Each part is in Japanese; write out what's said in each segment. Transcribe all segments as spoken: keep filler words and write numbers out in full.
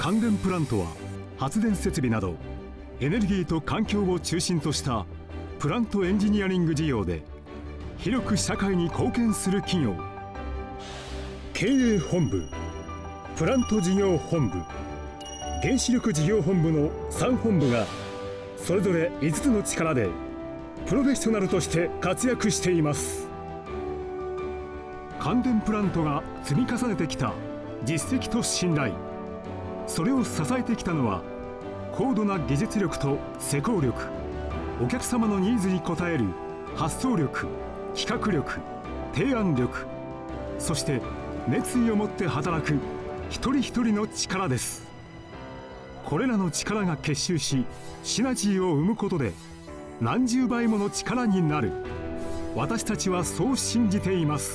関電プラントは発電設備などエネルギーと環境を中心としたプラントエンジニアリング事業で広く社会に貢献する企業。経営本部、プラント事業本部、原子力事業本部のさん本部がそれぞれいつつの力でプロフェッショナルとして活躍しています。関電プラントが積み重ねてきた実績と信頼、それを支えてきたのは高度な技術力と施工力、お客様のニーズに応える発想力、企画力、提案力、そして熱意を持って働く一人一人の力です。これらの力が結集しシナジーを生むことで何十倍もの力になる。私たちはそう信じています。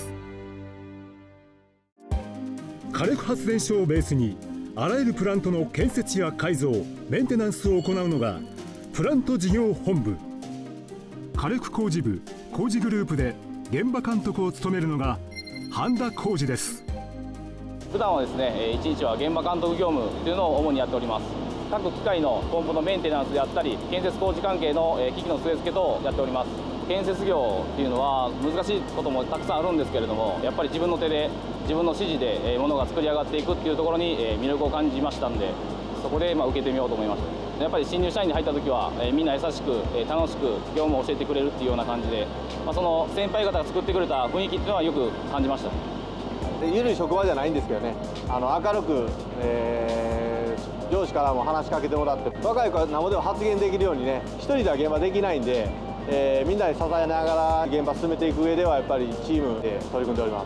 火力発電所をベースにあらゆるプラントの建設や改造、メンテナンスを行うのがプラント事業本部。火力工事部工事グループで現場監督を務めるのが半田浩二です。 普段はですね、いちにちは現場監督業務というのを主にやっております。各機械のポンプのメンテナンスであったり、建設工事関係の機器の据え付け等をやっております。建設業っていうのは難しいこともたくさんあるんですけれども、やっぱり自分の手で自分の指示で物が作り上がっていくっていうところに魅力を感じましたんで、そこでまあ受けてみようと思いました。やっぱり新入社員に入った時はみんな優しく楽しく業務を教えてくれるっていうような感じで、まあ、その先輩方が作ってくれた雰囲気っていうのはよく感じました。 緩い職場じゃないんですけどね、あの明るく、えー、上司からも話しかけてもらって、若い子は何もでも発言できるようにね、一人では現場できないんで、えー、みんなに支えながら現場進めていく上ではやっぱりチームで取り組んでおります。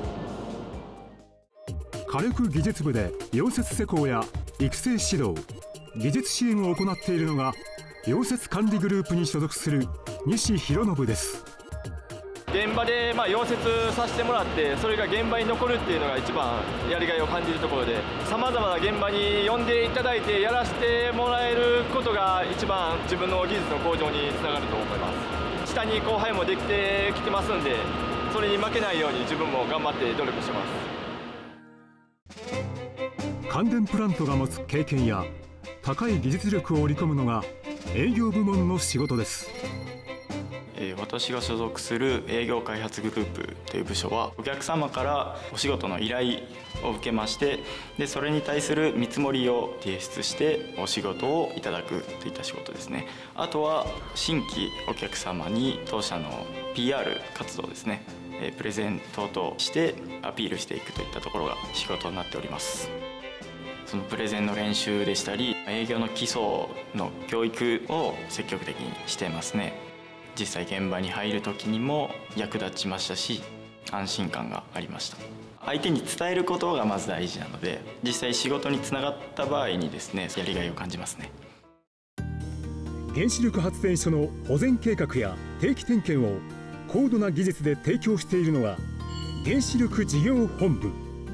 火力技術部で溶接施工や育成指導、技術支援を行っているのが溶接管理グループに所属する西博信です。 現場でまあ溶接させてもらって、それが現場に残るっていうのが一番やりがいを感じるところで、さまざまな現場に呼んでいただいてやらせてもらえることが一番自分の技術の向上につながると思います。下に後輩もできてきてますんで、それに負けないように自分も頑張って努力してます。 関電プラントが持つ経験や高い技術力を織り込むのが営業部門の仕事です。 私が所属する営業開発グループという部署は、お客様からお仕事の依頼を受けまして、でそれに対する見積もりを提出してお仕事をいただくといった仕事ですね。あとは新規お客様に当社の ピーアール 活動ですね、プレゼン等々してアピールしていくといったところが仕事になっております。そのプレゼンの練習でしたり、営業の基礎の教育を積極的にしていますね。実際現場に入る時にも役立ちましたし、安心感がありました。相手に伝えることがまず大事なので、実際仕事につながった場合にですね、やりがいを感じますね。 原子力発電所の保全計画や定期点検を高度な技術で提供しているのが原子力事業本部。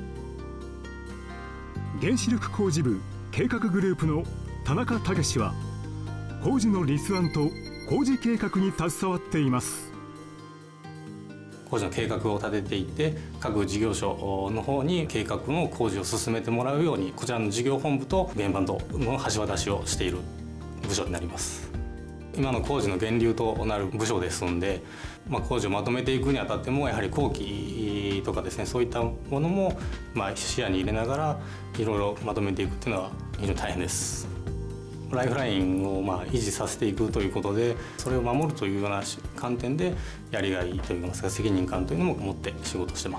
原子力工事部計画グループの田中武氏は、工事の立案と工事計画に携わっています。 工事の計画を立てていって、各事業所の方に計画の工事を進めてもらうように、こちらの事業本部と現場との橋渡しをしている部署になります。今の工事の源流となる部署ですので、まあ、工事をまとめていくにあたっても、やはり工期とかですね、そういったものもまあ視野に入れながらいろいろまとめていくっていうのは非常に大変です。ライフラインをまあ維持させていくということで、それを守るというような観点でやりがいといいますか、責任感というのも持って仕事してます。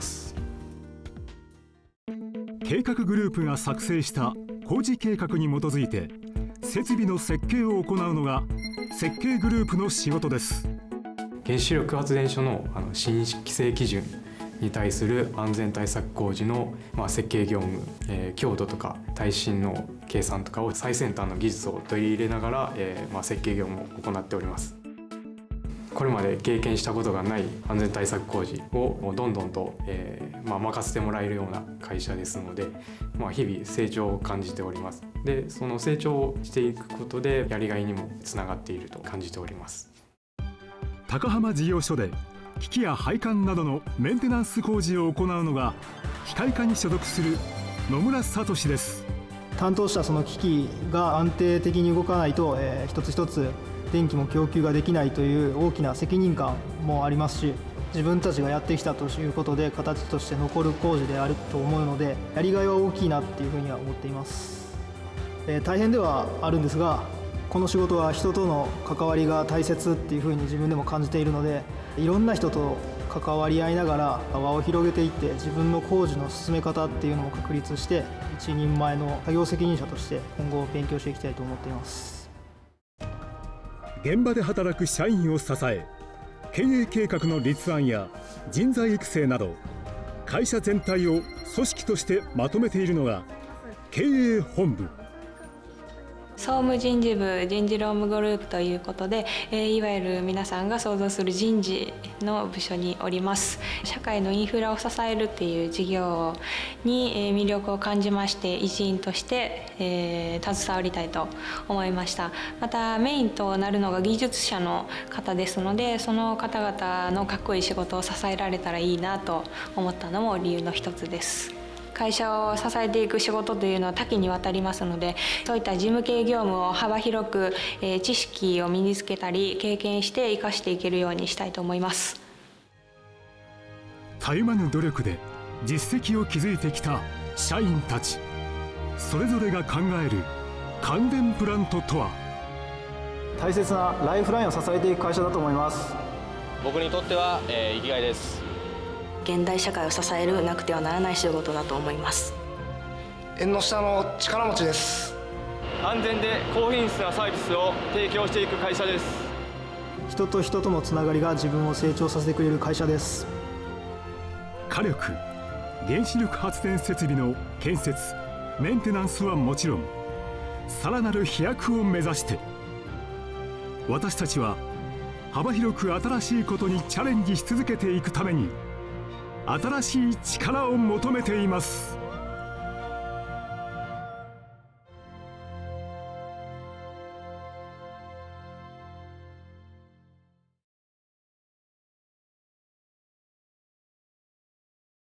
計画グループが作成した工事計画に基づいて設備の設計を行うのが設計グループの仕事です。 原子力発電所のあの新規制基準に対する安全対策工事の、まあ、設計業務、えー、強度とか耐震の計算とかを最先端の技術を取り入れながら、えーまあ、設計業務を行っております。これまで経験したことがない安全対策工事をどんどんと、えーまあ、任せてもらえるような会社ですので、まあ、日々成長を感じております。で、その成長をしていくことでやりがいにもつながっていると感じております。 高浜事業所で機器や配管などのメンテナンス工事を行うのが機械科に所属する野村聡です。 担当したその機器が安定的に動かないと、えー、一つ一つ電気も供給ができないという大きな責任感もありますし、自分たちがやってきたということで形として残る工事であると思うので、やりがいは大きいなっていうふうには思っています。えー、大変ではあるんですが、この仕事は人との関わりが大切っていうふうに自分でも感じているので、いろんな人と関わり合いながら輪を広げていって、自分の工事の進め方っていうのも確立して、一人前の作業責任者として今後勉強していきたいと思っています。 現場で働く社員を支え、経営計画の立案や人材育成など、会社全体を組織としてまとめているのが経営本部。 総務人事部人事労務グループということで、えー、いわゆる皆さんが想像する人事の部署におります。社会のインフラを支えるっていう事業に、えー、魅力を感じまして、一員として、えー、携わりたいと思いました。またメインとなるのが技術者の方ですので、その方々のかっこいい仕事を支えられたらいいなと思ったのも理由の一つです。会社を支えていく仕事というのは多岐にわたりますので、そういった事務系業務を幅広く、えー、知識を身につけたり経験して生かしていけるようにしたいと思います。 たゆまぬ努力で実績を築いてきた社員たち、それぞれが考える関電プラントとは。 大切なライフラインを支えていく会社だと思います。 僕にとっては、えー、生きがいです。 現代社会を支えるなくてはならない仕事だと思います。 縁の下の力持ちです。 安全で高品質なサービスを提供していく会社です。 人と人とのつながりが自分を成長させてくれる会社です。 火力、原子力発電設備の建設・メンテナンスはもちろん、さらなる飛躍を目指して、私たちは幅広く新しいことにチャレンジし続けていくために、新しい力を求めています。